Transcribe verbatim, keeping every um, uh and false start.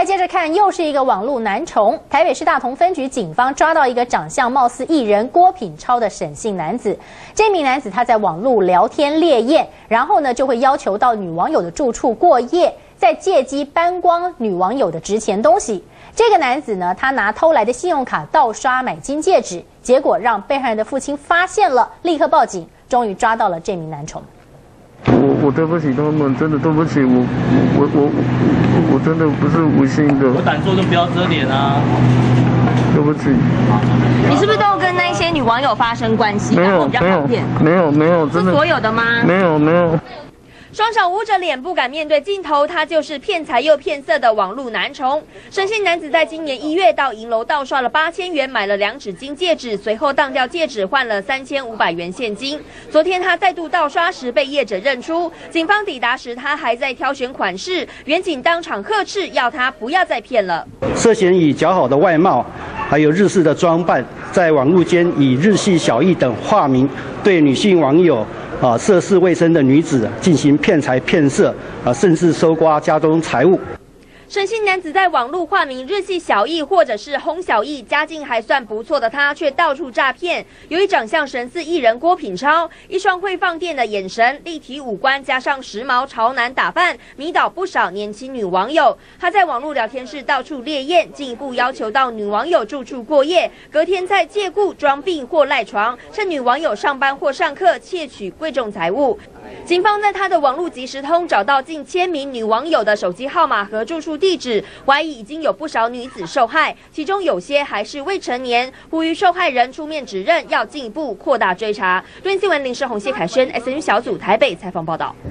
来接着看，又是一个网络男虫。台北市大同分局警方抓到一个长相貌似艺人郭品超的沈姓男子。这名男子他在网络聊天猎艳，然后呢就会要求到女网友的住处过夜，再借机搬光女网友的值钱东西。这个男子呢，他拿偷来的信用卡盗刷买金戒指，结果让被害人的父亲发现了，立刻报警，终于抓到了这名男虫。 我我对不起他们，真的对不起我，我我我我真的不是无心的。 我敢做就不要遮脸啊！ 对不起。 你是不是都有跟那些女网友发生关系？ 没有，没有，没有，没有，真的。 是所有的吗？ 没有，没有。 双手捂着脸，不敢面对镜头，他就是骗财又骗色的网路男虫。沈姓男子在今年一月到银楼盗刷了八千元，买了两指金戒指，随后当掉戒指换了三千五百元现金。昨天他再度盗刷时被业者认出，警方抵达时他还在挑选款式，员警当场呵斥，要他不要再骗了。 涉嫌以姣好的外貌，还有日式的装扮，在网络间以日系小艺等化名对女性网友。 啊，涉世未深的女子进行骗财骗色，啊，甚至搜刮家中财物。 沈姓男子在网络化名日系小艺或者是洪小艺，家境还算不错的他，却到处诈骗。由于长相神似艺人郭品超，一双会放电的眼神、立体五官，加上时髦潮男打扮，迷倒不少年轻女网友。他在网络聊天室到处猎艳，进一步要求到女网友住处过夜，隔天再借故装病或赖床，趁女网友上班或上课窃取贵重财物。 警方在他的网络即时通找到近千名女网友的手机号码和住处地址，怀疑已经有不少女子受害，其中有些还是未成年。呼吁受害人出面指认，要进一步扩大追查。论新闻林世宏、谢凯轩 ，S N 小组台北采访报道。